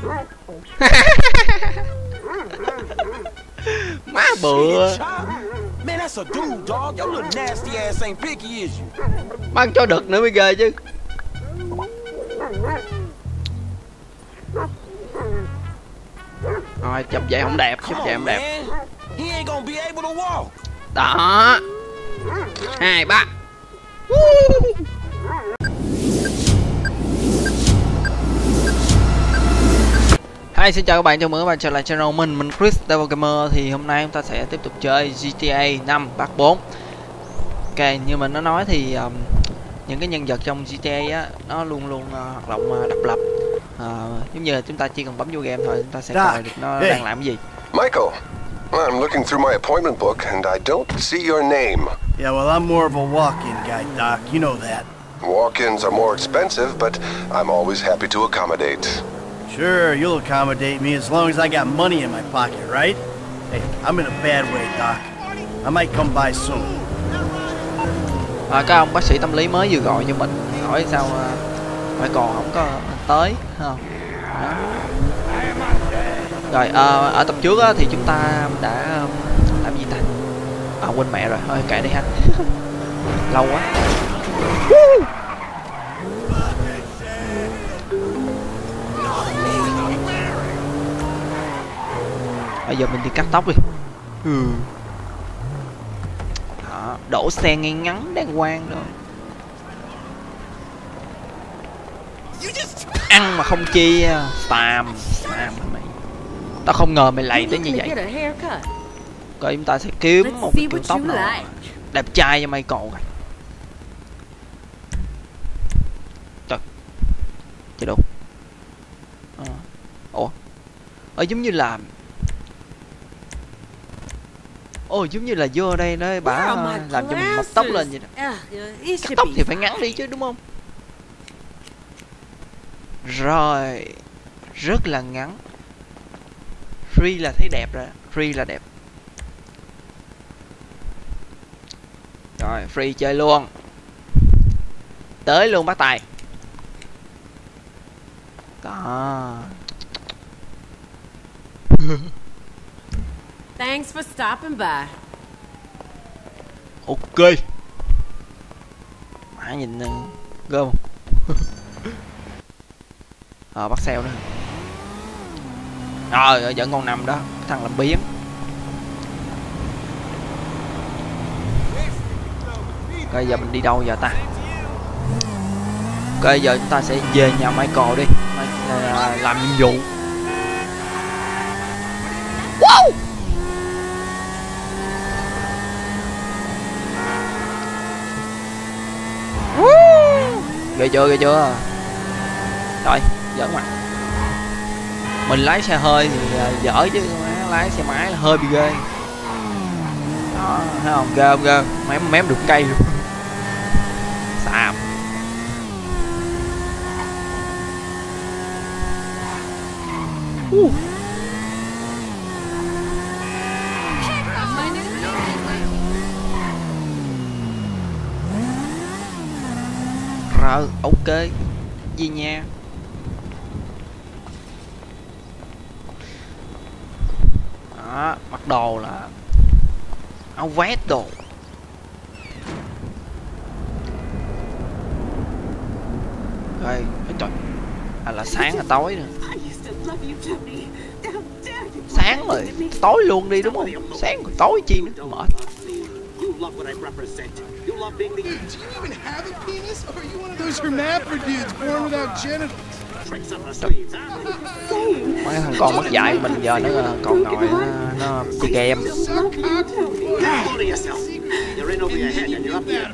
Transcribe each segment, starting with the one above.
Má bựa. Man, that's a dude, dog. Your little nasty ass ain't picky, is you? Mang cho đực nữa mới ghê chứ. Rồi, chụp vậy không đẹp, chụp vậy không đẹp. He ain't gonna be able to walk. Đó. 2, 3. Hi, xin chào các bạn, chào mừng các bạn trở lại channel mình Chris Devil Gamer. Thì hôm nay chúng ta sẽ tiếp tục chơi GTA 5 Part 4. Ok, như mình đã nói thì những cái nhân vật trong GTA á, nó luôn luôn hoạt động độc lập. Giống như là chúng ta chỉ cần bấm vô game thôi, chúng ta sẽ coi được nó đang làm cái gì. Michael, I'm looking through my appointment book and I don't see your name. Yeah, well, I'm more of a walk-in guy, Doc. You know that. Walk-ins are more expensive, but I'm always happy to accommodate. Sure, you'll accommodate me as long as I got money in my pocket, right? Hey, I'm in a bad way, Doc. I might come by soon. Các ông bác sĩ tâm lý mới vừa gọi cho mình, hỏi sao phải còn không có tới, không? Đó. Rồi ở tập trước á, thì chúng ta đã làm gì ta? Quên mẹ rồi, thôi kệ đi ha. Lâu quá. Bây giờ mình đi cắt tóc đi. Đó, đổ xe ngay ngắn đàng hoàng rồi. Ăn mà không chia. Spam mày. Tao không ngờ mày lầy tới như vậy. Rồi chúng ta sẽ kiếm một cái kiểu tóc nào đẹp trai cho mày cậu rồi. Trời. Chết đâu. Ủa. Giống như là giống như là vô đây nó bả làm cho mình mọc tóc lên vậy đó. Cắt tóc thì phải ngắn đi chứ đúng không? Rồi. Rất là ngắn. Free là thấy đẹp rồi. Free là đẹp. Rồi, free chơi luôn. Tới luôn bắt tài. Đó. Thanks for stopping by. Ok. Má nhìn gơm không? Bắt xeo nữa. Rồi vẫn còn nằm đó, thằng làm biến. Rồi giờ mình đi đâu giờ ta? Ok, giờ chúng ta sẽ về nhà Michael đi, làm nhiệm vụ. Wow! Ghê chưa? Rồi, giỡn mặt. Mình lái xe hơi thì dở chứ lái xe máy là hơi bị ghê. Đó, thấy không? Ghê không ghê? Mém được cây luôn. Xàm. Rồi, ok. Gì nha. Đó, mặc đồ là áo vest đồ. Rồi, trời. Là sáng là tối nữa. Sáng rồi, tối luôn đi đúng không? Sáng rồi tối chi nữa, mệt. Love what I represent. You love being the... Dude, do you even have a penis? Or are you one of those hermaphrodites born without genitals? Tricks up the sleeves, huh? Mấy thằng con mất dạy mình giờ nó còn ngồi nó chơi game. You're in over your head and you're up there.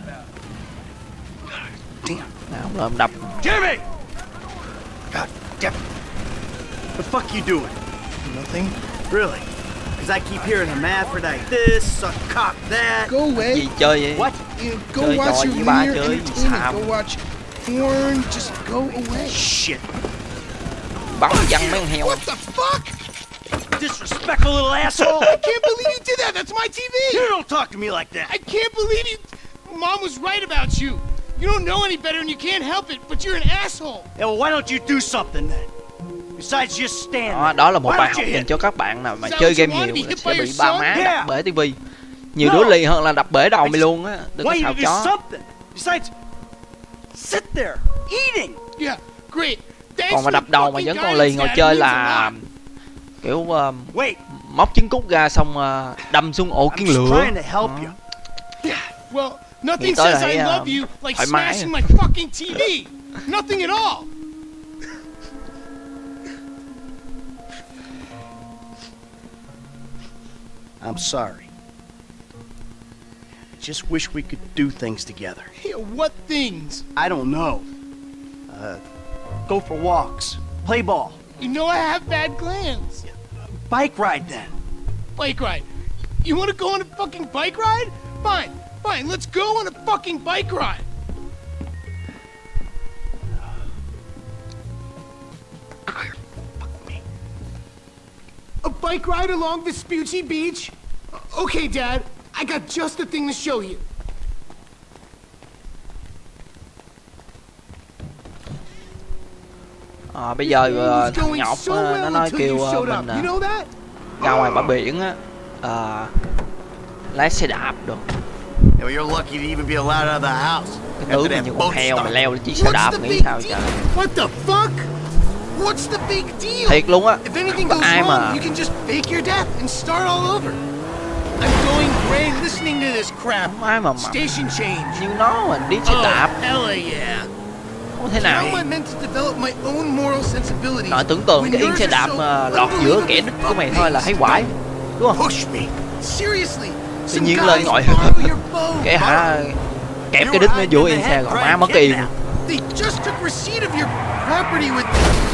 Nào, không lợm đập. Jimmy! God damn it. The fuck you doing? Nothing. Really? I keep hearing hermaphrodite this, suck cock that. Go away. Gì chơi vậy? What? Go watch your linear entertainment. Go watch porn. Just go away. Shit. Bắn văng mấy con heo. What the fuck? Disrespectful little asshole. I can't believe you did that. That's my TV. You don't talk to me like that. I can't believe you. Mom was right about you. You don't know any better and you can't help it, but you're an asshole. Yeah, well, why don't you do something then? Besides, just stand Đó, there. đó là một Why bài don't học you dành hit? cho các bạn nào mà Is that chơi what game you want? nhiều Be là hit sẽ by bị your ba son? má Yeah. đập bể tivi. Nhiều No. đứa lì hơn là đập bể đầu mày luôn á. Đừng có Want you xào to do chó. something. Besides, sit there eating. Yeah, great. Thanks Còn mà for đập the đầu mà fucking vẫn còn guidance, lì ngồi Dad. chơi It means a là lot. kiểu Wait, móc trứng cút ra xong đâm xuống ổ I'm kiến just lửa. trying to help you. Well, nothing tới says là I thấy, love you like thoải mái. smashing my fucking TV. Nothing at all. I'm sorry. I just wish we could do things together. Yeah, what things? I don't know. Go for walks, play ball, You know I have bad glands. bike ride then. Bike ride. You want to go on a fucking bike ride? Fine, fine. Let's go on a fucking bike ride. A bike ride along Vespucci Beach? Okay, Dad. I got just the thing to show you. Bây giờ It's thằng going nhóc so nó well nói until kêu you showed mình up. You know that? ra ngoài bãi biển á, lái xe đạp được. Yeah, well, you're lucky to even be allowed out of the house. Cái tướng này như con heo mà leo lên chiếc xe đạp What's the nghĩ big sao deal? trời. What the fuck? What's the big deal? Thiệt luôn á. If anything Có goes ai wrong, mà you can just fake your death and start all over. I'm going gray listening to this crap. không ai mà mặc Station change. như nó mà đi xe đạp hella yeah. không thể How nào. am I meant to develop my own moral sensibilities? Nội tưởng tượng when cái yên yours xe are đạp so mà lọt giữa kẻ đích của mày thôi là thấy quái, đúng không? Push me. Seriously. Tự Some nhiên guys lên ngồi borrow your bow. kẻ hả kẹp cái đít nó giữa yên xe rồi má mất yên. They just took receipt of your property with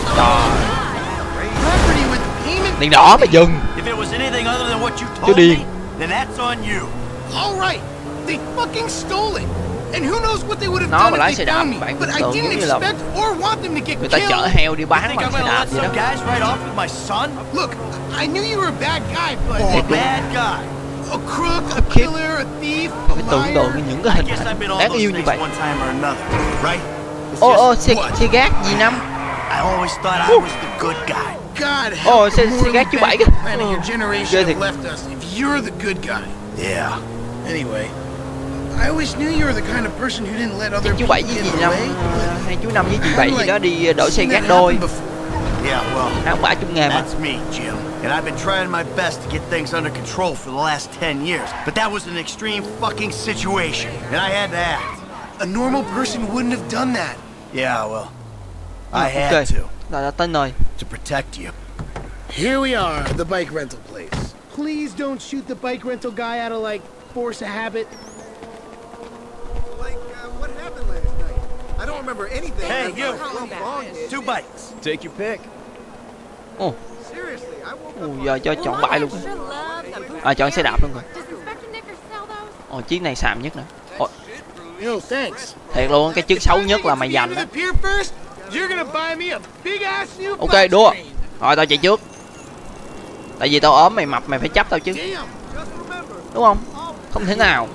payment. Đèn đỏ mà dừng. If it was anything other than what you Chứ told điên. me, then that's on you. All right. They fucking stole it. And who knows what they would have Nó done mà if lái they xe đạp found me. bạn But tưởng I tượng didn't giống như là expect or want them to get người ta chở killed. heo đi You bán think bằng I'm xe gonna đạp let vậy some đó. guys ride off with my son? Look, I knew you were a bad guy, but Oh, a bad guy. a crook, a killer, a thief, a Phải tưởng tượng liar. những cái I hình guess I've ảnh been all đáng those yêu như things vậy. one time or another, right? It's Ô just xe gác gì năm. I always thought I was the good guy. God help Oh, the xe morally gác chú Bảy bad kìa. planet your Ghê generation thiệt. have left us if you're the good guy. Yeah. Anyway, I always knew you were the kind of person who didn't let other Chú people Bảy get với in dì the Năm, way. hai chú Năm với dì Bảy gì đó đi đổi xe Seen gác that đôi. happen before. Yeah, well, Hai ông bả chung nghề mà. that's me, Jim. And I've been trying my best to get things under control for the last 10 years. But that was an extreme fucking situation, and I had to act. A normal person wouldn't have done that. Yeah, well, I had Ok, to là tên rồi. protect you. Here we are, the bike rental place. Please don't shoot the bike rental guy out of like force a habit. Like, what happened last night? I don't remember anything. Hey, That's you. not how long it is. 2 bikes. Take your pick. Ồ, Seriously, I woke up giờ cho chọn bãi luôn. Chọn xe đạp luôn rồi. Does Inspector Knickers sell those? Chiếc này xàm nhất nè. Yo, thanks. Thiệt luôn, cái chiếc xấu nhất là mày If giành you đó. get to the pier first, you're gonna buy me a big ass new Ok, flat đua. screen. Rồi tao chạy trước. Tại vì tao ốm mày mập mày phải chấp tao chứ, Damn. just remember. đúng không? Không thể nào.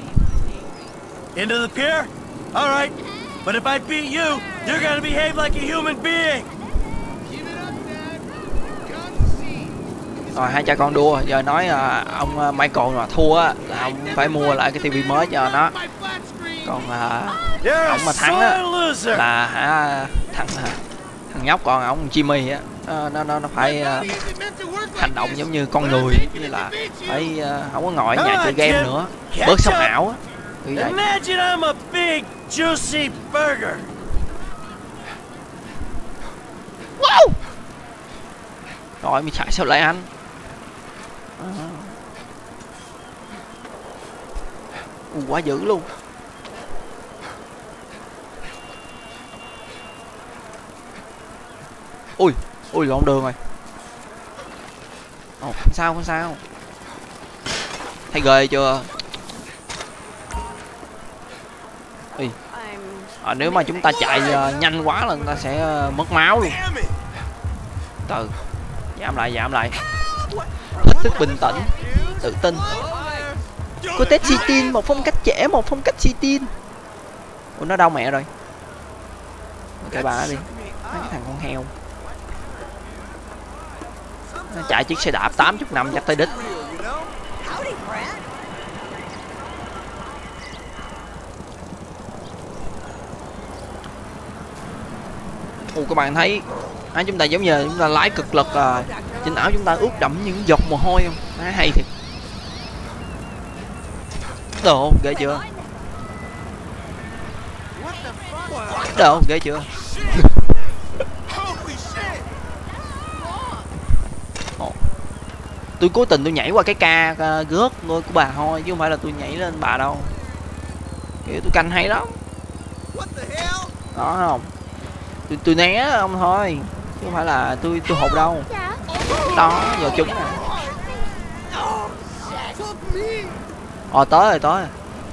Into the pier? All right. But if I beat you, you're gonna behave like a human being. Keep it up, Dad. Got to see. Rồi hai cha con đua. Giờ nói ông Michael mà thua á là ông phải mua lại cái tivi mới cho nó. My flat screen. Còn You're a ông mà thắng á sore loser. là thằng nhóc, còn ông Jimmy á nó phải hành động giống như con người, như là phải không có ngồi ở nhà chơi game nữa, bớt sống ảo á. Như vậy. Imagine I'm a big, juicy burger. Wow. Rồi mình chạy sao lại anh. Quá dữ luôn. Ui, ui lộn đường rồi. Không sao, không sao. Thấy ghê chưa? Ui. Nếu mà chúng ta chạy nhanh quá là người ta sẽ mất máu luôn. Từ giảm lại. Hết sức bình tĩnh, tự tin. Cô Tết xì tin, một phong cách trẻ, một phong cách xì tin. Ủa nó đâu mẹ rồi? Kệ bà đi. Mấy cái thằng con heo. Nó chạy chiếc xe đạp 80 năm chắc tới đích. Các bạn thấy chúng ta giống như chúng ta lái cực lực à, trên áo chúng ta ướt đẫm những giọt mồ hôi không? Hay thiệt. Đồ ghê chưa? Đồ ghê chưa? Tôi cố tình tôi nhảy qua cái ca gớt của bà thôi chứ không phải là tôi nhảy lên bà đâu. Kiểu tôi canh hay lắm. Đó không? Tôi né ông thôi chứ không phải là tôi hụt đâu. Đó giờ chúng nè. Tới rồi.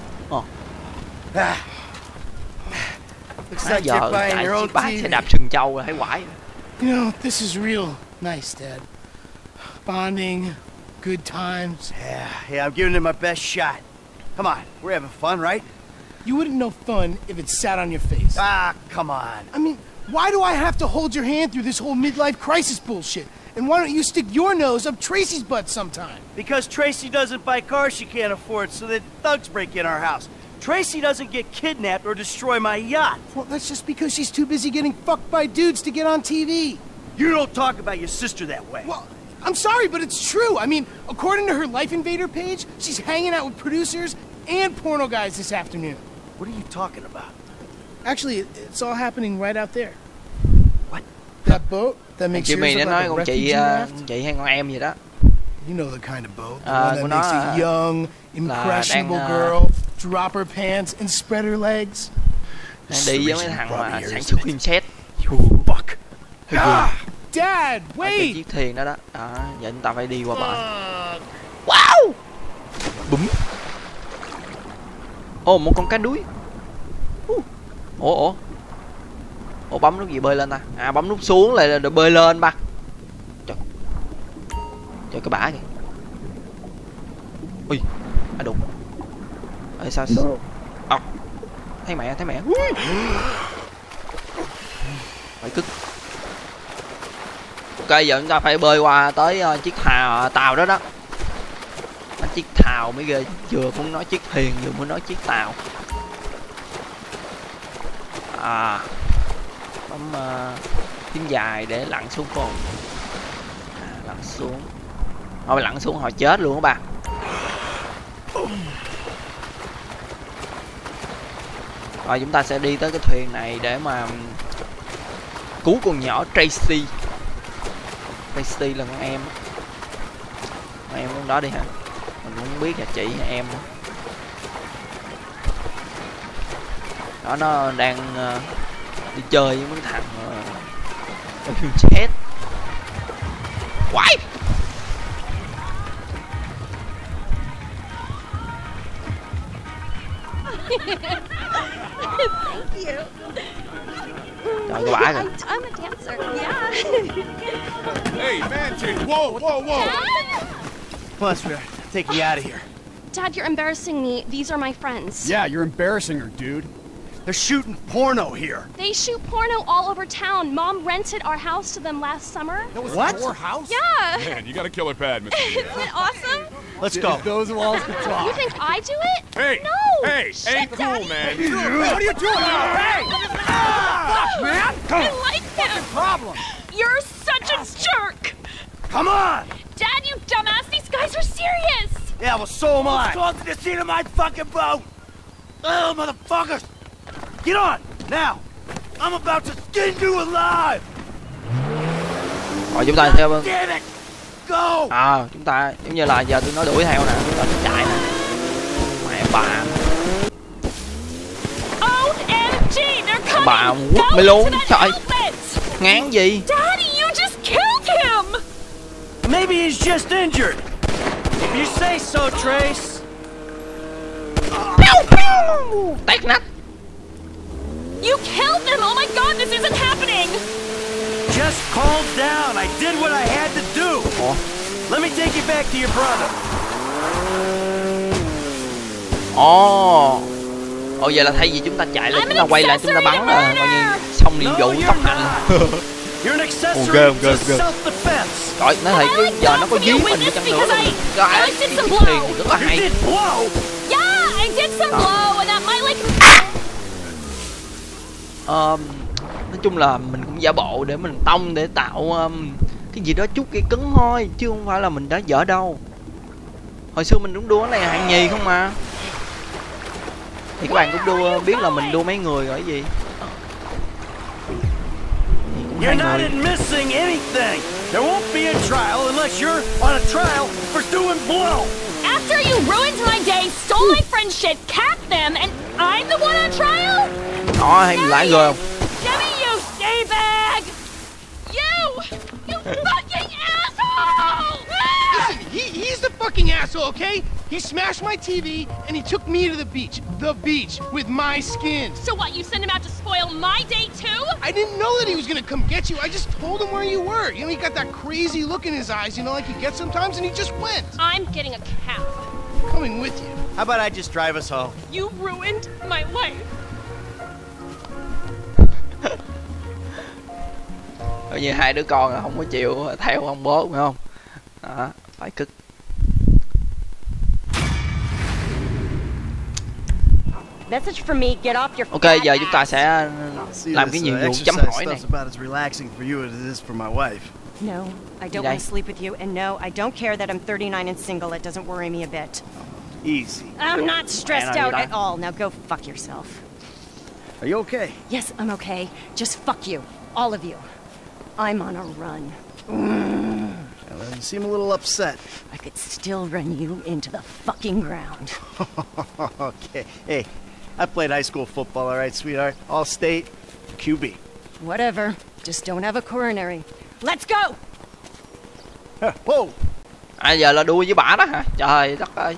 Giờ chạy chiếc bác xe đạp sừng trâu là thấy quải. You know, this is real nice, Dad. Bonding, good times. Yeah, I'm giving it my best shot. Come on, we're having fun, right? You wouldn't know fun if it sat on your face. Ah, come on. I mean, why do I have to hold your hand through this whole midlife crisis bullshit? And why don't you stick your nose up Tracy's butt sometime? Because Tracy doesn't buy cars she can't afford, so that thugs break in our house. Tracy doesn't get kidnapped or destroy my yacht. Well, that's just because she's too busy getting fucked by dudes to get on TV. You don't talk about your sister that way. Well, I'm sorry, but it's true. I mean, according to her Life Invader page, she's hanging out with producers and porno guys this afternoon. What are you talking about? Actually, it's all happening right out there. What? That boat that makes yours Chị look nói like a con refugee raft? chị hay con em gì đó. You know the kind of boat, the one that của makes nó a young, impressionable đang, girl drop her pants and spread her legs. Đang đi với mấy thằng mà sản xuất phim set. Fuck. Dad, Cái wait! chiếc thuyền đó đó. Giờ chúng ta phải đi qua bờ. Wow! Búm. Một con cá đuối. Ủa bấm nút gì bơi lên ta? Bấm nút xuống lại là được bơi lên ba. Trời cái bả kìa. Ui, đụng. Sao? Thấy mẹ. Phải cức. Ok, giờ chúng ta phải bơi qua tới chiếc tàu đó đó. Chiếc tàu mới ghê, vừa muốn nói chiếc thuyền vừa muốn nói chiếc tàu. Bấm phím dài để lặn xuống cùng. Lặn xuống. Thôi lặn xuống họ chết luôn các bạn. Rồi chúng ta sẽ đi tới cái thuyền này để mà cứu con nhỏ Tracy. Tracy là con em. Con em con đó đi hả? Mình cũng không biết là chị hay em nữa. Đó nó đang đi chơi với mấy thằng phim chết. Quái. Thank you. Trời cái bả kìa. I'm a dancer. Yeah. Hey, Manton! Whoa! Dad? Come on, sweetheart. Take you out of here. Dad, you're embarrassing me. These are my friends. Yeah, you're embarrassing her, dude. They're shooting porno here. They shoot porno all over town. Mom rented our house to them last summer. That was What? your house? Yeah. Man, you got a killer pad, Mr. Isn't it awesome? Let's go. Those walls could talk. You think I do it? Hey! No. Hey! Shit, Ain't cool, Daddy. man. What are you doing? Hey! Fuck, man! I like him. Problem. You're such a jerk. Come on! Dad, you dumbass. These guys are serious. Yeah, well, so am I. Go to the scene of my fucking boat. Oh, motherfuckers! Get on now. I'm about to skin you alive. Rồi chúng ta theo Damn it! Go! chúng ta giống như là giờ tôi nói đuổi theo nè, chúng ta chạy nè. Mẹ bà. OMG, they're coming. Bà quất mày luôn, trời. Outlet. Ngán gì? Daddy, you just killed him. Maybe he's just injured. If you say so, Trace. Tét nách. You killed them. Oh my God, this isn't happening. Just calm down. I did what I had to do. Let me take you back to your brother. Vậy là thay vì chúng ta chạy lên chúng ta quay lại chúng ta bắn là coi như xong nhiệm vụ tốc hành. You're an accessory ghê, to ghê. self-defense. Trời, nó thiệt chứ giờ nó có dí mình đi chăng nữa là mình cái thiền rất là You hay. did blow. Yeah, I did some blow, and that might like. Nói chung là mình cũng giả bộ để mình tông để tạo cái gì đó chút cái cứng thôi, chứ không phải là mình đã dở đâu. Hồi xưa mình cũng đua cái này hạng nhì không mà. Thì các bạn cũng đua biết là mình đua mấy người rồi cái gì. You're not missing anything. There won't be a trial unless you're on a trial for doing blow. After you ruined my day, stole my friend's shit, capped them, and I'm the one on trial? Đó, hay mình lái rồi không? Jimmy, you D-bag! You fucking asshole! He's the fucking asshole, okay? He smashed my TV and he took me to the beach. The beach with my skins. So what, you sent him out to spoil my day too? I didn't know that he was gonna come get you. I just told him where you were. You know, he got that crazy look in his eyes, you know, like he gets sometimes, and he just went. I'm getting a cab. Coming with you. How about I just drive us home? You ruined my life. Coi như hai đứa con là không có chịu theo ông bố phải không? Đó, phải cực. Message from me, get off your. Ok, giờ chúng ta sẽ làm cái nhiệm vụ chấm hỏi này. about as relaxing for you as it is for my wife. No, I don't want to sleep with you, and no, I don't care that I'm 39 and single. It doesn't worry me a bit. Easy. I'm not stressed out at all. Now go fuck yourself. Are you okay? Yes, I'm okay. Just fuck you, all of you. I'm on a run. Well, you seem a little upset. I could still run you into the fucking ground. Okay. Hey, I played high school football, all right, sweetheart? All state, QB. Whatever. Just don't have a coronary. Let's go! Whoa! À giờ là đua với bả đó hả? Trời đất ơi.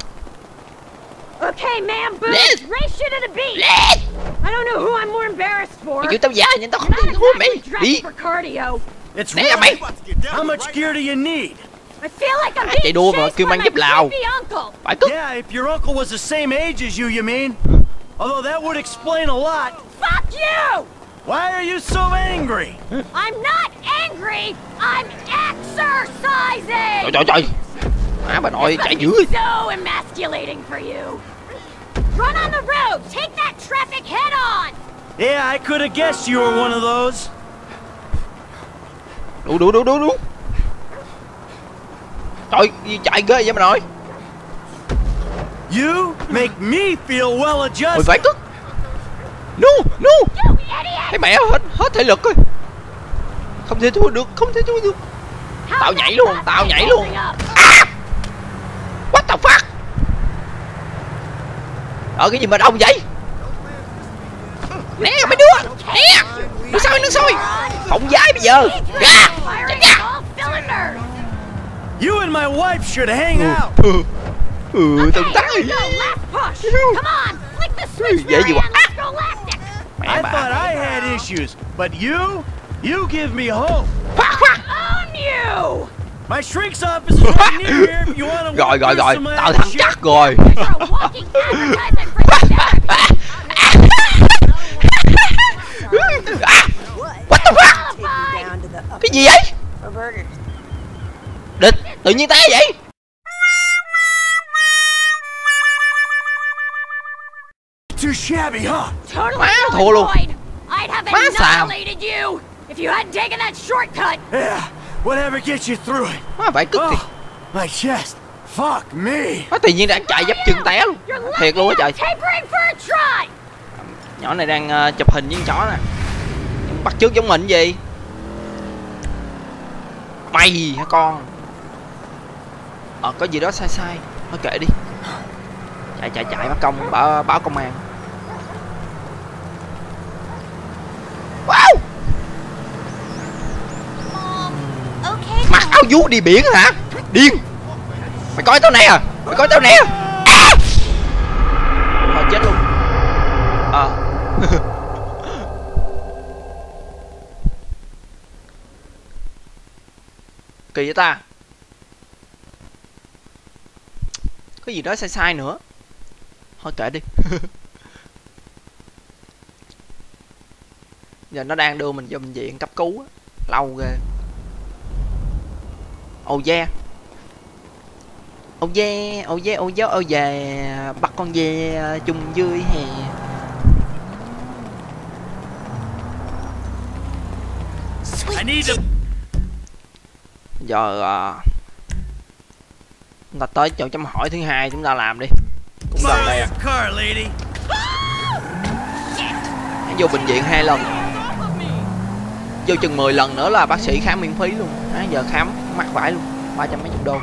Okay, man, boo! Liz! Race you to the beach! Liz! I don't know who I'm more embarrassed for. Mày kêu tao già nhưng tao không You're thể not thua mày. exactly Đi. dressed for cardio. It's Nè mày. How much gear do you need? I feel like I'm chạy being đua mà chased kêu by mang my giúp Lào. creepy uncle. Phải cất. Yeah, if your uncle was the same age as you mean? Although that would explain a lot. Fuck you! Why are you so angry? I'm not angry. I'm exercising. Trời trời trời. Má bà nội chạy dữ. So emasculating for you. Run on the road. Take that traffic head on. Yeah, I could have guessed you were one of those. Đu. Trời, gì chạy ghê vậy bà nội. You make me feel well Ôi adjusted. phải cất. No. You idiot. Thấy mẹ hết thể lực rồi. Không thể thua được. Tao nhảy luôn. À! What the fuck? Cái gì mà đông vậy? Nè mấy đứa. Nè. Nước sôi. Phòng giái bây giờ. Ra. You and my wife should hang out. Tương tác. Dễ gì quá. Mẹ I bà. thought I had issues, but you give me hope. Own you. My shrink's office is right near here if you want to Rồi, walk through some of tao that thắng shit. chắc rồi. You're a walking advertisement for therapy. What the fuck? Cái gì vậy? Địch, tự nhiên té vậy? Too shabby, huh? Totally Má thua luôn. annoyed. I'd have Má xàm. annihilated you if you hadn't taken that shortcut. Yeah, whatever gets you through it. Má phải cất thiệt. My chest. Fuck me. Má tự nhiên đang chạy dấp chân té luôn. You're Thiệt luôn á trời. tapering for a try. Nhỏ này đang chụp hình với con chó nè. Bắt chước giống mình gì? Mày hả con? Có gì đó sai. Thôi kệ đi. Chạy bắt công báo công an. Wow! Okay. Mặc áo vú đi biển hả? Điên! Mày coi tao nè! À! Thôi chết luôn. Kỳ vậy ta? Có gì đó sai nữa. Thôi kệ đi. Giờ nó đang đưa mình vô bệnh viện cấp cứu á. lâu ghê. Oh yeah. Oh yeah, oh yeah, oh yeah, oh yeah. Bắt con dê chung vui hè. I need to. Giờ chúng ta tới chỗ chấm hỏi thứ hai, chúng ta làm đi. Cũng gần đây à. Car, lady. Vô bệnh viện 2 lần. Vô chừng 10 lần nữa là bác sĩ khám miễn phí luôn. Giờ khám mắc vải luôn, 300 mấy chục đô.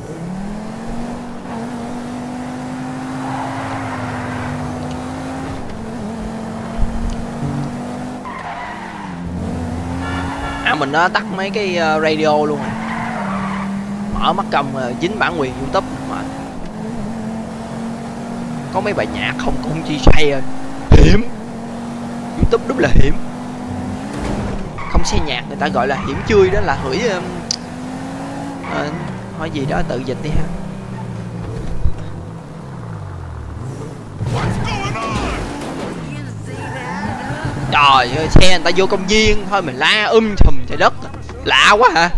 Mình đã tắt mấy cái radio luôn rồi. Mở mắt cầm dính bản quyền YouTube mà. Có mấy bài nhạc không cũng chi say rồi. Hiểm. YouTube đúng là hiểm. Không xe nhạc người ta gọi là hiểm chui, đó là hửi hỏi gì đó tự dịch đi ha. Trời ơi, xe người ta vô công viên thôi mình la thùm trời đất. Lạ quá hả?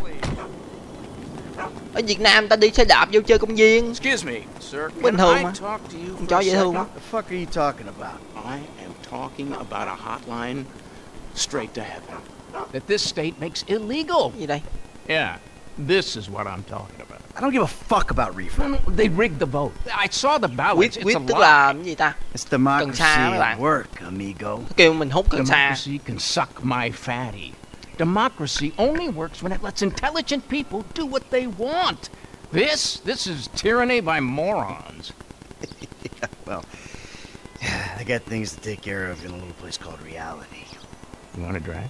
Ở Việt Nam ta đi xe đạp vô chơi công viên. Excuse me, sir. Bình thường mà. Con chó dễ thương quá. What the fuck are you talking about? I am talking about a hotline straight to heaven. That this state makes illegal. Gì đây? Yeah, this is what I'm talking about. I don't give a fuck about reefer. They rigged the vote. I saw the ballot. Quyết tức là cái gì ta? It's democracy Cần sa mấy at bạn. work, amigo. Kêu mình hút cần sa. Democracy can suck my fatty. Democracy only works when it lets intelligent people do what they want. This is tyranny by morons. Yeah, well, I got things to take care of in a little place called reality. You want a drag?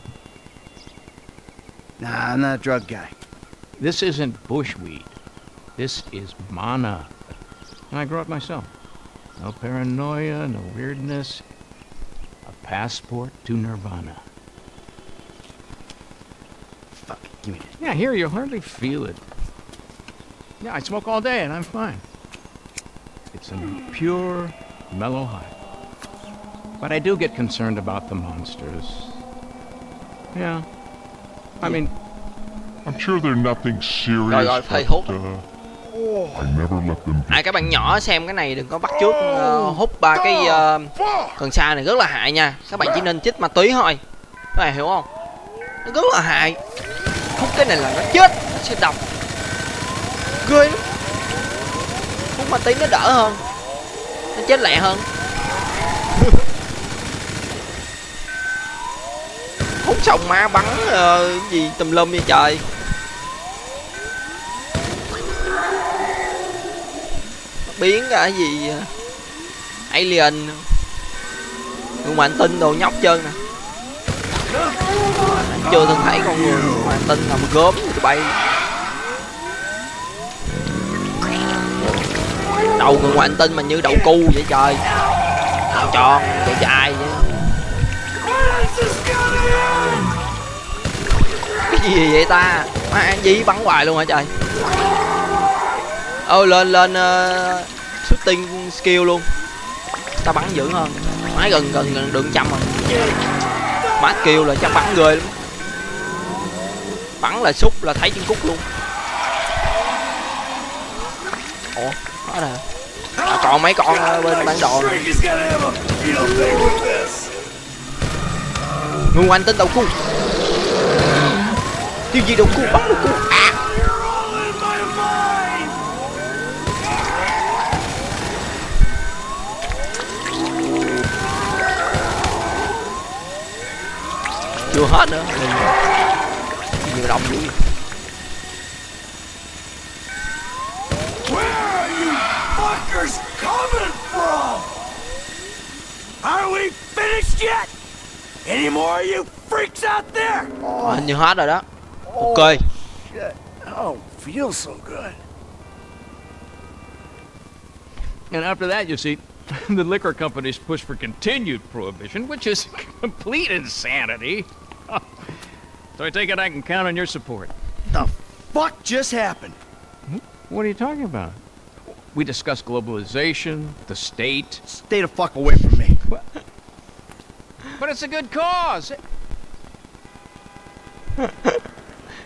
Nah, I'm not a drug guy. This isn't bushweed. This is mana. And I grew up myself. No paranoia, no weirdness. A passport to nirvana. Fuck, give me that. Yeah, here you hardly feel it. Yeah, I smoke all day and I'm fine. It's a pure, mellow high. But I do get concerned about the monsters. Yeah. I mean, I'm sure they're nothing serious. Rồi phải hút. I never let them get... Các bạn nhỏ xem cái này đừng có bắt chước hút ba cái cần sa này rất là hại nha. Các bạn chỉ nên chích ma túy thôi. Các bạn hiểu không? Nó rất là hại. Hút cái này là nó chết, nó sẽ độc. Ghê lắm. Hút ma túy nó đỡ hơn, nó chết lẹ hơn. Hút xong má bắn gì tùm lum vậy trời. Biến cái gì alien, người ngoài hành tinh đồ nhóc trơn nè. Chưa từng thấy con người ngoài hành tinh nào mà gớm như tụi bay. Đầu người ngoài hành tinh mà như đậu cu vậy trời. Nào tròn vậy cho ai vậy? Cái gì vậy ta? Má gì bắn hoài luôn hả trời? Lên shooting skill luôn. Ta bắn dữ hơn. Máy gần đường 100 rồi. Má skill là chắc bắn ghê lắm. Bắn là xúc là thấy chân cút luôn. Ủa, đó nè. Còn mấy con bên bản đồ này. Người ngoài hành tinh đầu cu. Điều gì đầu cu, bắn đầu cu. Chưa hết nữa. Nhiều đồng dữ. Where are you fuckers coming from? Are we finished yet? Any more of you freaks out there? Hình như hết rồi đó. Ok. Shit. Oh, feels so good. and after that, you see, the liquor companies push for continued prohibition, which is complete insanity. So I take it I can count on your support. The fuck just happened? What are you talking about? We discussed globalization, the state. Stay the fuck away from me. But it's a good cause.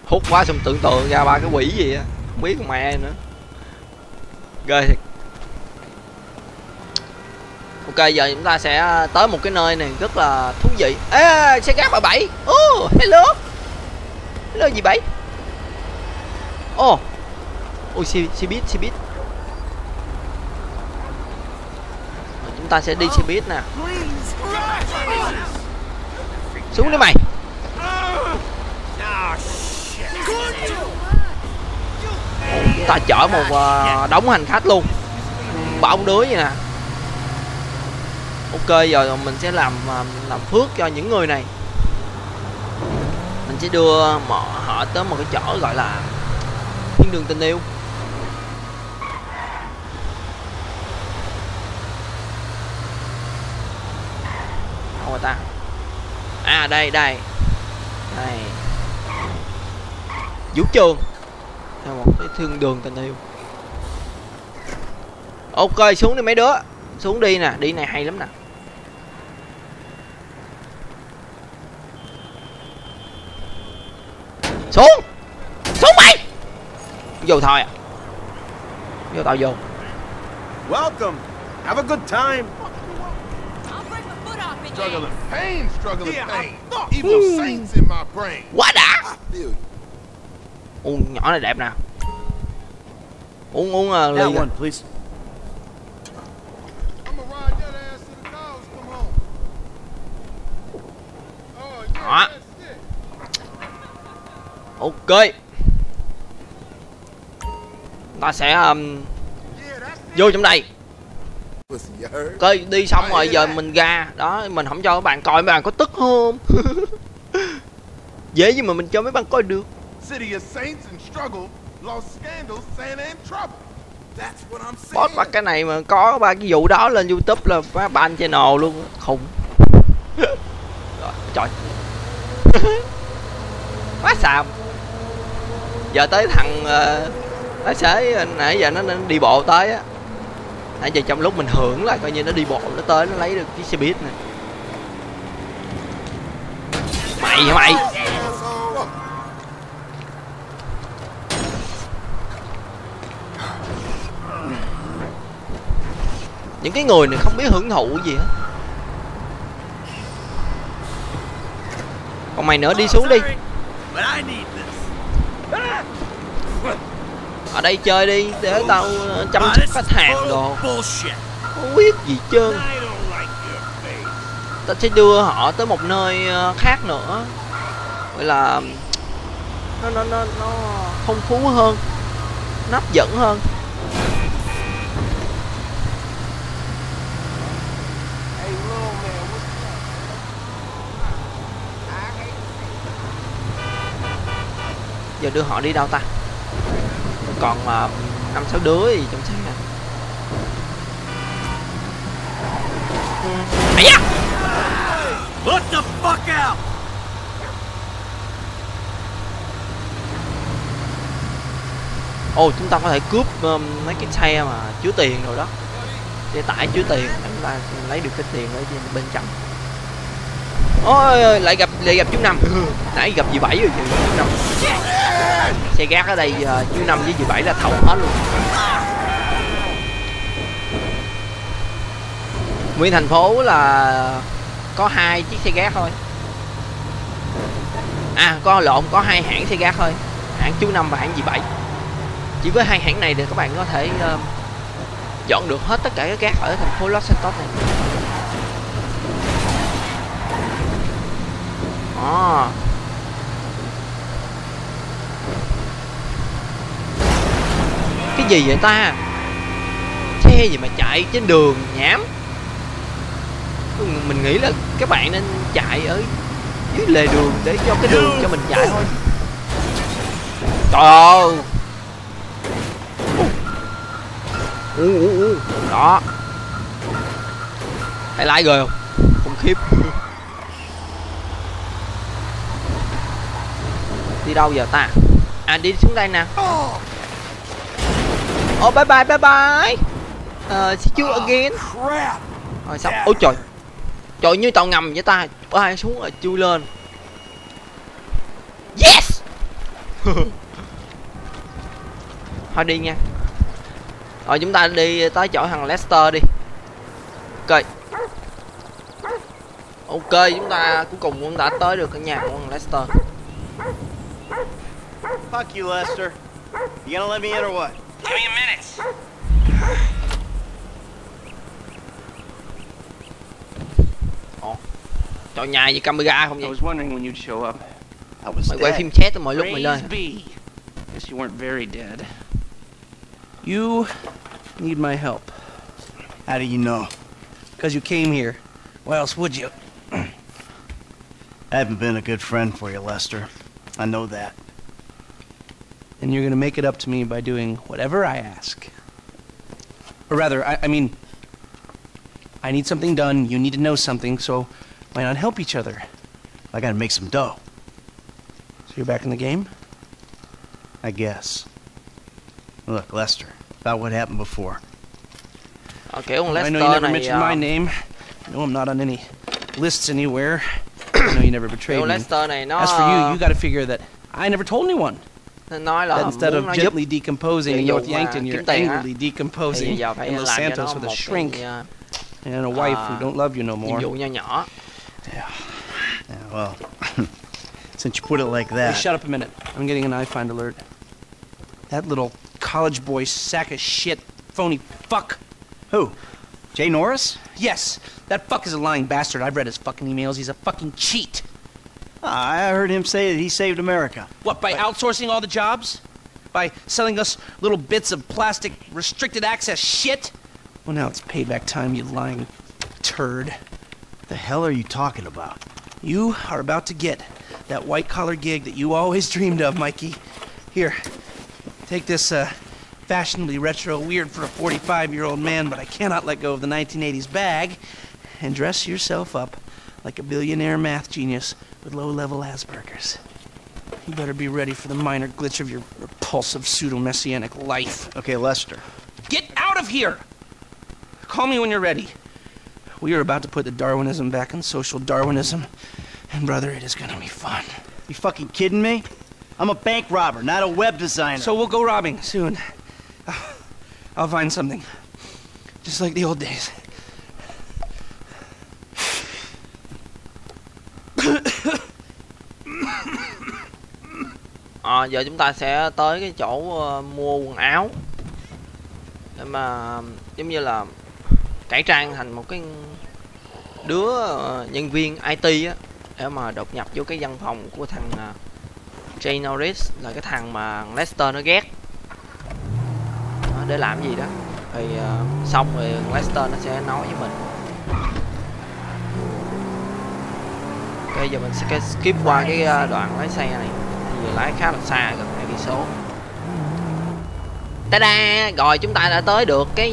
Hút quá xong tưởng tượng ra ba cái quỷ gì á, không biết mẹ nữa. Ghê thiệt. Ok, giờ chúng ta sẽ tới một cái nơi này rất là thú vị. Ê, xe gác 77. Oh, hello. Hello gì bảy? Oh. Ôi, xe buýt. Chúng ta sẽ đi xe buýt nè. Xuống đi mày. Chúng ta chở một đống hành khách luôn, bão đứa vậy nè. Ok, giờ mình sẽ làm phước cho những người này. Mình sẽ đưa họ tới một cái chỗ gọi là thiên đường tình yêu. Đâu rồi ta? À đây. Vũ trường. Theo một cái thiên đường tình yêu. Ok, xuống đi mấy đứa. Xuống đi nè, đi này hay lắm nè. Xuống mày. Vô thôi à. Vô tao vô. Welcome. Have a good time. Struggling pain, Evil saints in my brain. Quá đã. Nhỏ này đẹp nè. Uống ly. That one, please. Đó. Ok. Ta sẽ vô trong đây. Coi đi xong rồi giờ mình ra. Đó, mình không cho các bạn coi, mấy bạn có tức không? Dễ gì mà mình cho mấy bạn coi được. Post bắt cái này mà có ba cái vụ đó lên YouTube là phá ban channel luôn. Khùng. Rồi, trời. Quá xàm. Giờ tới thằng tài xế nãy giờ nó đi bộ tới á. Nãy giờ trong lúc mình hưởng lại coi như nó đi bộ nó tới nó lấy được cái xe buýt này. Mày những cái người này không biết hưởng thụ gì hết. Còn mày nữa, đi xuống đi. Ở đây chơi đi để tao chăm sóc khách hàng đồ. Không biết gì trơn. Tao sẽ đưa họ tới một nơi khác nữa, gọi là nó phong phú hơn, nó hấp dẫn hơn. Giờ đưa họ đi đâu ta? Còn 5-6 đứa gì trong xe. Ây da! What the fuck out? Ồ, chúng ta có thể cướp mấy cái xe mà chứa tiền rồi đó. Xe tải chứa tiền, chúng ta lấy được cái tiền ở bên trong. Ôi, lại gặp chú Năm. Nãy gặp dì Bảy rồi chú Năm. Xe gác ở đây chú Năm với dì Bảy là thầu hết luôn. Nguyên thành phố là có 2 chiếc xe gác thôi. À, có 2 hãng xe gác thôi. Hãng chú Năm và hãng dì Bảy. Chỉ với 2 hãng này thì các bạn có thể dọn được hết tất cả các gác ở thành phố Los Santos này. Cái gì vậy ta? Xe gì mà chạy trên đường nhảm. Mình nghĩ là các bạn nên chạy ở dưới lề đường để cho cái đường cho mình chạy thôi. Trời ơi. Đó. Thấy lái ghê không? Khủng khiếp. Đi đâu giờ ta? À, đi xuống đây nè. Oh, bye bye. See you again. Rồi xong. Ôi trời. Trời, như tàu ngầm vậy ta. Ai xuống rồi chui lên. Yes. Thôi đi nha. Rồi chúng ta đi tới chỗ thằng Lester đi. Ok. Ok, chúng ta cuối cùng cũng đã tới được cái nhà của thằng Lester. Fuck you, Lester. You gonna let me in or what? Give me a minute. Ồ, chỗ nhà gì camera không I vậy? was wondering when you'd show up. I was Mày quay dead. phim chết mọi lúc mày lên. Praise be. Guess you weren't very dead. You need my help. How do you know? Because you came here. Why else would you? I haven't been a good friend for you, Lester. I know that. And you're gonna make it up to me by doing whatever I ask. Or rather, I mean, I need something done, you need to know something, so why not help each other? I gotta make some dough. So you're back in the game? I guess. Look, Lester, about what happened before. Okay, ông I Lester know you never này mentioned my name. I know I'm not on any lists anywhere. I know you never betrayed ông me. Lester này nó As for you, you gotta figure that I never told anyone. nó nói là That instead muốn of nó giúp gently decomposing in ví dụ North Yankton, kiếm you're tiền á, angrily thì decomposing giờ phải in Los làm cho Santos nó with a một shrink cái and a wife who don't love you no nhiệm more. vụ nho nhỏ. Yeah, well, since you put it like Hey, that... shut up a minute. I'm getting an iFind alert. That little college boy sack of shit, phony fuck. Who? Jay Norris? Yes, that fuck is a lying bastard. I've read his fucking emails. He's a fucking cheat. I heard him say that he saved America. What, by outsourcing all the jobs? By selling us little bits of plastic restricted access shit? Well, now it's payback time, you lying turd. The hell are you talking about? You are about to get that white-collar gig that you always dreamed of, Mikey. Here, take this, fashionably retro weird for a 45-year-old man, but I cannot let go of the 1980s bag, and dress yourself up like a billionaire math genius with low-level Asperger's. You better be ready for the minor glitch of your repulsive pseudo-messianic life. Okay, Lester. Get out of here! Call me when you're ready. We are about to put the Darwinism back in social Darwinism, and brother, it is gonna be fun. You fucking kidding me? I'm a bank robber, not a web designer. So we'll go robbing soon. I'll find something. Just like the old days. Giờ chúng ta sẽ tới cái chỗ mua quần áo để mà giống như là cải trang thành một cái đứa nhân viên IT á, để mà đột nhập vô cái văn phòng của thằng Jay Norris, là cái thằng mà Lester nó ghét đó, để làm gì đó. Thì xong rồi Lester nó sẽ nói với mình. Ok, giờ mình sẽ skip qua cái đoạn lái xe này. Thì lái khá là xa, gần 2 cây số. Ta-da! Rồi chúng ta đã tới được cái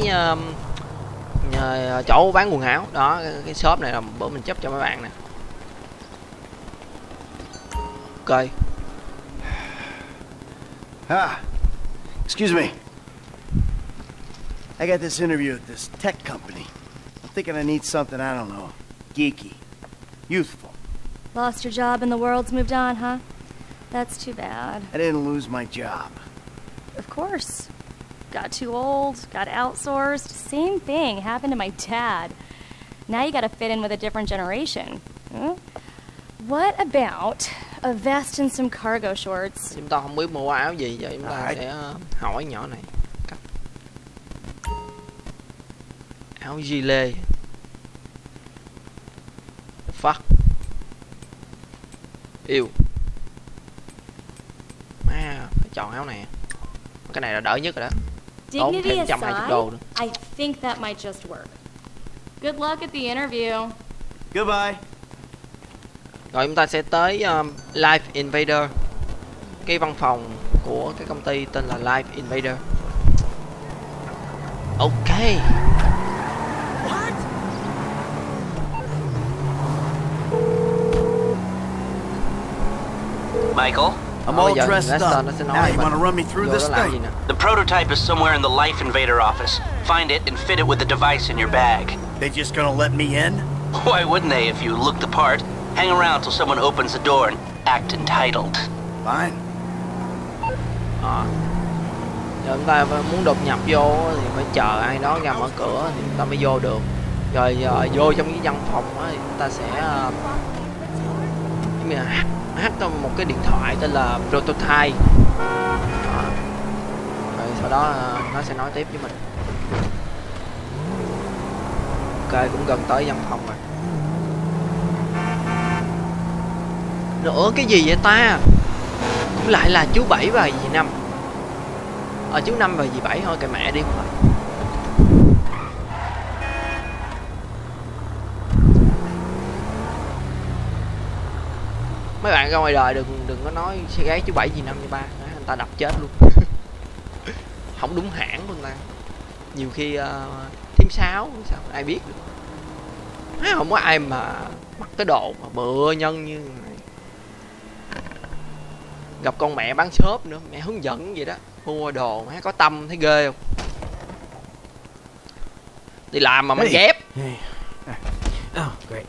chỗ bán quần áo đó. Cái shop này là bữa mình chấp cho mấy bạn nè. Ok. Excuse me. I got this interview at this tech company. I'm thinking I need something, I don't know, geeky, youthful. Lost your job and the world's moved on, huh? That's too bad. I didn't lose my job. Of course. Got too old, got outsourced. Same thing happened to my dad. Now you gotta fit in with a different generation. What about a vest and some cargo shorts? Chúng ta không biết mua áo gì, giờ chúng ta sẽ hỏi nhỏ này. Áo gilet. Fuck. Yêu. Phải chọn áo này. Cái này là đỡ nhất rồi đó. Tốn thêm 120 đô nữa. I think that might just work. Good luck at the interview. Goodbye. Rồi chúng ta sẽ tới Life Invader, cái văn phòng của cái công ty tên là Life Invader. Ok. Michael? I'm all dressed up. Now you want to run me through this thing? The prototype is somewhere in the Life Invader office. Find it and fit it with the device in your bag. They just gonna let me in? Why wouldn't they if you look the part? Hang around till someone opens the door and act entitled. Fine. Giờ chúng ta muốn đột nhập vô thì phải chờ ai đó ra mở cửa thì chúng ta mới vô được. Rồi vô trong cái văn phòng á thì chúng ta sẽ hát một cái điện thoại tên là Prototype. Rồi sau đó nó sẽ nói tiếp với mình. Ok, cũng gần tới văn phòng rồi. Nữa cái gì vậy ta? Cũng lại là chú Bảy và dì Năm. Chú Năm và dì Bảy thôi, kệ mẹ đi không phải. Mấy bạn ra ngoài đời đừng có nói xe gái chú Bảy dì Năm dì Ba, anh ta đập chết luôn. Không đúng hãng của người ta. Nhiều khi thêm 6 sao ai biết được. Không có ai mà mặc cái đồ mà bựa nhân như này. Gặp con mẹ bán shop nữa, mẹ hướng dẫn vậy đó, mua đồ má có tâm thấy ghê không? Đi làm mà mang dép. Oh, great.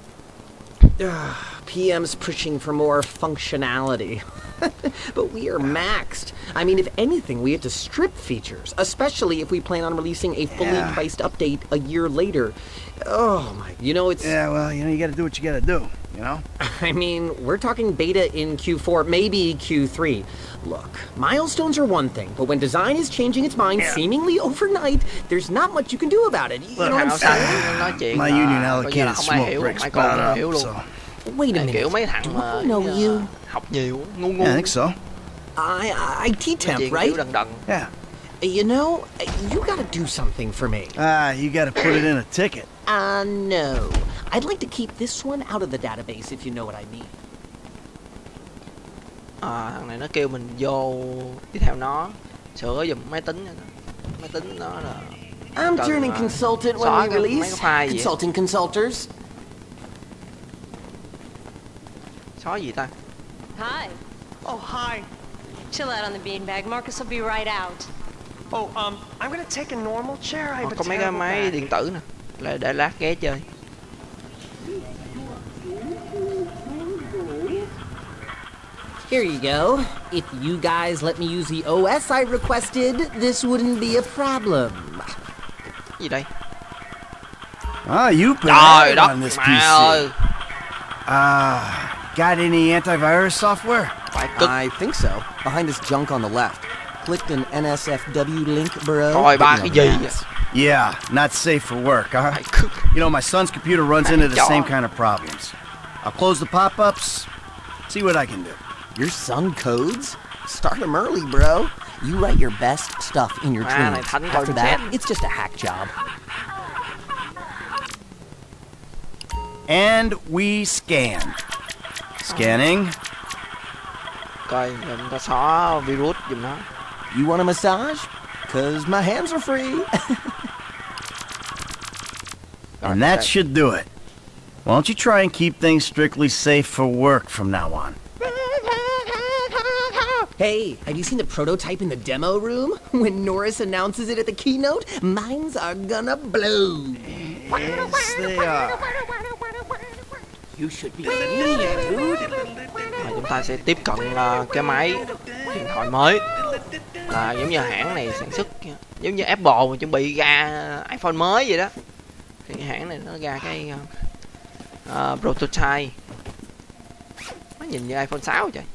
PM's pushing for more functionality. But we are maxed. I mean, if anything, we have to strip features, especially if we plan on releasing a fully priced update a year later. Oh my, you know, it's... Yeah, well, you know, you gotta do what you gotta do, you know? I mean, we're talking beta in Q4, maybe Q3. Look, milestones are one thing, but when design is changing its mind seemingly overnight, there's not much you can do about it. You know what I'm saying? My union allocated smoke breaks about up, so... Wait a minute. Kiểu mấy thằng mà học nhiều, ngu. Yeah, I think so. IT temp, right? Yeah. You know, you gotta do something for me. You gotta put it in a ticket. No. I'd like to keep this one out of the database, if you know what I mean. Thằng này nó kêu mình vô đi theo nó sửa giùm máy tính. Máy tính nó là I'm turning consultant when we release. Consulting consulters. Xóa gì ta? Hi. Oh, hi. Chill out on the beanbag. Marcus will be right out. Oh, I'm gonna take a normal chair. I have a có mấy cái máy điện tử nè, để lát ghé chơi. Here you go. If you guys let me use the OS I requested, this wouldn't be a problem. Gì đây? You've been added on this PC. Got any antivirus software? I think so. Behind this junk on the left. Clicked an NSFW link, bro. Coi ba cái gì vậy? Yeah, not safe for work, huh? You know, my son's computer runs into the same kind of problems. I'll close the pop-ups, see what I can do. Your son codes? Start him early, bro. You write your best stuff in your dreams. After that, it's just a hack job. And we scan. Scanning. Coi, chúng ta xóa virus giùm nó. You want a massage? Cause my hands are free. And that should do it. Why don't you try and keep things strictly safe for work from now on? Hey, have you seen the prototype in the demo room? When Norris announces it at the keynote, minds are gonna blow. Yes, they are. You should be seeing it, dude. Chúng ta sẽ tiếp cận cái máy điện thoại mới. Là giống như hãng này sản xuất, giống như Apple mà chuẩn bị ra iPhone mới vậy đó. Thì hãng này nó ra cái Prototype. Nó nhìn như iPhone 6 trời.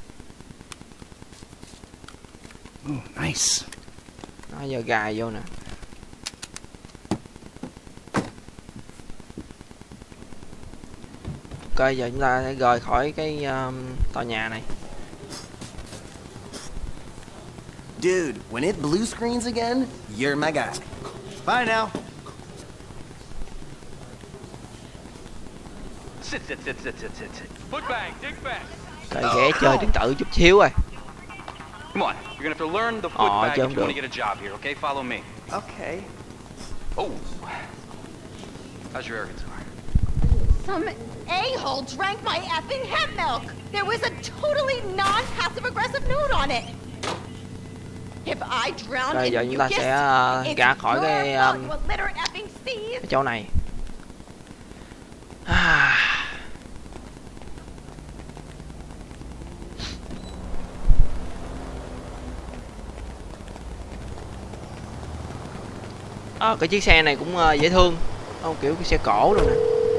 Nice. Nó giờ gài vô nè. Ok, giờ chúng ta sẽ rời khỏi cái tòa nhà này. Dude, when it blue screens again, you're my guy. Bye now. Sit. Foot bang, dig back. Rồi ghé chơi điện tử chút xíu rồi. Come on, you're gonna have to learn the foot bag if you want to get a job here, okay? Follow me. Okay. Oh. How's your air guitar? Some a-hole drank my effing hemp milk. There was a totally non-passive-aggressive note on it. If I drown Rồi in giờ chúng ta sẽ ra khỏi cái chỗ này. Cái chiếc xe này cũng dễ thương. Kiểu cái xe cổ rồi nè.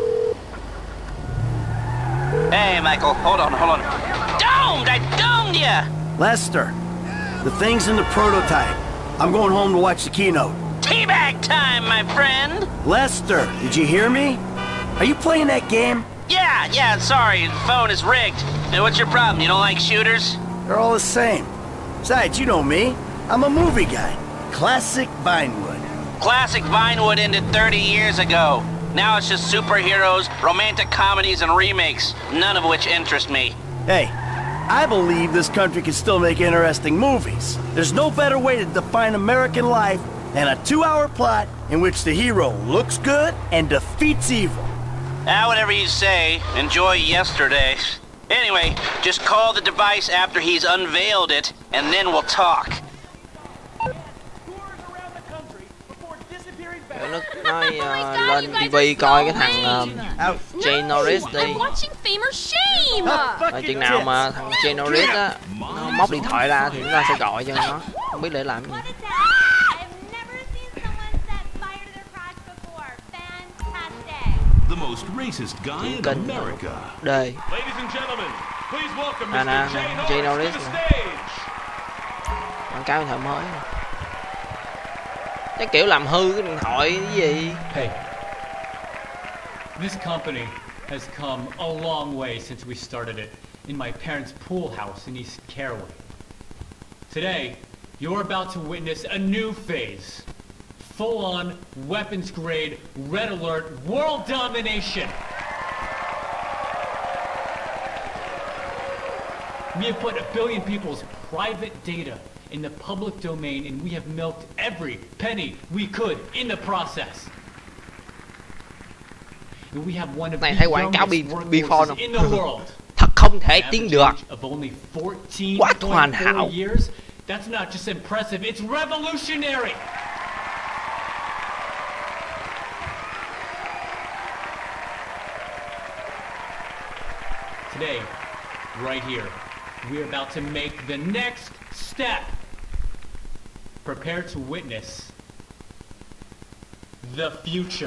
Hey, Michael, hold on. Domed! I domed ya! Lester, the thing's in the prototype. I'm going home to watch the keynote. Teabag time, my friend! Lester, did you hear me? Are you playing that game? Yeah, sorry, the phone is rigged. Hey, what's your problem? You don't like shooters? They're all the same. Besides, you know me. I'm a movie guy. Classic Vinewood. Classic Vinewood ended 30 years ago. Now it's just superheroes, romantic comedies, and remakes, none of which interest me. Hey, I believe this country can still make interesting movies. There's no better way to define American life than a 2-hour plot in which the hero looks good and defeats evil. Whatever you say. Enjoy yesterday. Anyway, just call the device after he's unveiled it, and then we'll talk. Nó nói lên TV coi cái thằng Jay Norris đi. Chừng nào mà thằng Jay Norris á nó móc điện thoại ra thì chúng ta sẽ gọi cho nó. Không biết để làm gì. The most racist guy in America. Đây. Nè, Jay Norris nè. Quảng cáo điện thoại mới. Chắc kiểu làm hư cái điện thoại cái gì. Hey. This company has come a long way since we started it in my parents' pool house in East Caraway. Today, you're about to witness a new phase. Full-on, weapons-grade, red alert, world domination! We have put 1 billion people's private data in the public domain, and we have milked every penny we could in the process. And we have one of the youngest workforces in the world. Thật không thể tin được. Quá hoàn hảo. That's not just impressive, it's revolutionary! Today, right here, we're about to make the next step. Prepare to witness the future.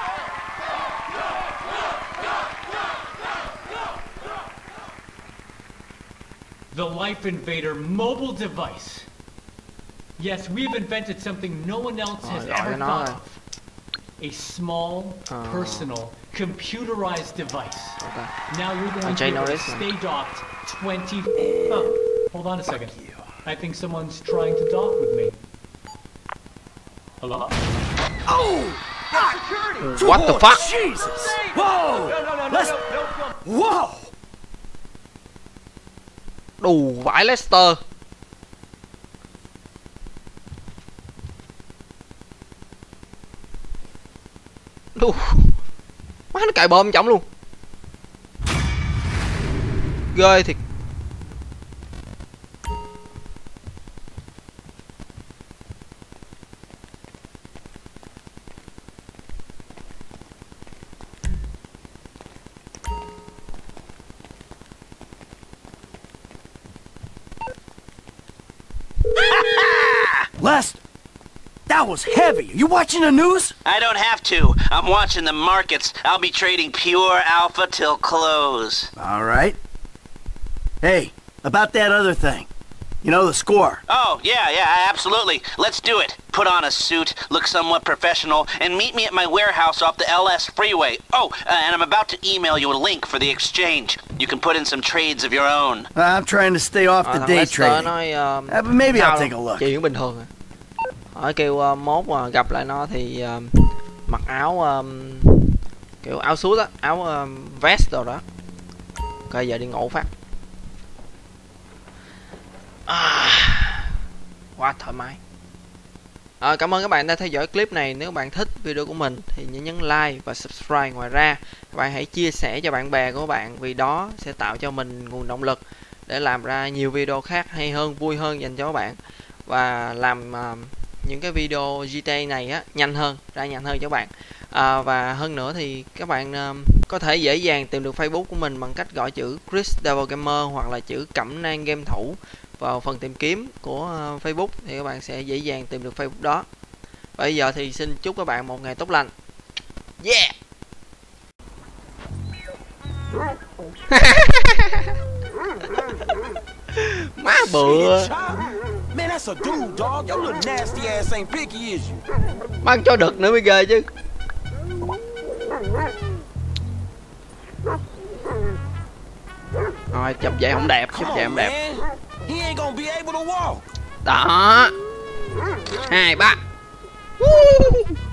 The Life Invader mobile device. Yes, we've invented something no one else has ever thought of. A small, personal, computerized device. Now you're going to be able to stay docked 20... Oh, hold on a second. I think someone's trying to dock with me. Hello? Oh! What the fuck? Jesus! Whoa! Whoa! Đủ vãi Lester. Đủ. Má nó cài bom trọng luôn. Ghê thiệt. Lester, that was heavy. You watching the news? I don't have to. I'm watching the markets. I'll be trading pure alpha till close. All right. Hey, about that other thing. You know, the score. Oh, yeah, absolutely. Let's do it. Put on a suit, look somewhat professional, and meet me at my warehouse off the LS freeway. Oh, and I'm about to email you a link for the exchange. You can put in some trades of your own. I'm trying to stay off the day trading. But maybe I'll take a look. Chuyện bình thường. Hỏi kêu mốt mà gặp lại nó thì mặc áo kiểu áo suit á, áo vest rồi đó. Coi giờ đi ngủ phát. Quá thoải mái. Cảm ơn các bạn đã theo dõi clip này. Nếu bạn thích video của mình thì nhớ nhấn like và subscribe. Ngoài ra các bạn hãy chia sẻ cho bạn bè của bạn, vì đó sẽ tạo cho mình nguồn động lực để làm ra nhiều video khác hay hơn, vui hơn dành cho các bạn, và làm những cái video GTA này á ra nhanh hơn cho các bạn. Và hơn nữa thì các bạn có thể dễ dàng tìm được Facebook của mình bằng cách gõ chữ Chris Devil Gamer hoặc là chữ Cẩm Nang Game Thủ vào phần tìm kiếm của Facebook, thì các bạn sẽ dễ dàng tìm được Facebook đó. Bây giờ thì xin chúc các bạn một ngày tốt lành. Yeah. Má bựa. Man, that's a dude, dog. Your little nasty ass ain't picky, is you? Mang chó đực nữa mới ghê chứ. Rồi chụp vậy không đẹp, chụp vậy không đẹp. Đó. 2, 3.